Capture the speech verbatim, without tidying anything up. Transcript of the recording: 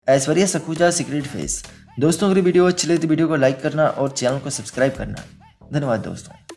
Aishwarya Sakhuja secret face. दोस्तों अगर video अच्छी लगी तो वीडियो को लाइक करना और चैनल को सब्सक्राइब करना। धन्यवाद दोस्तों।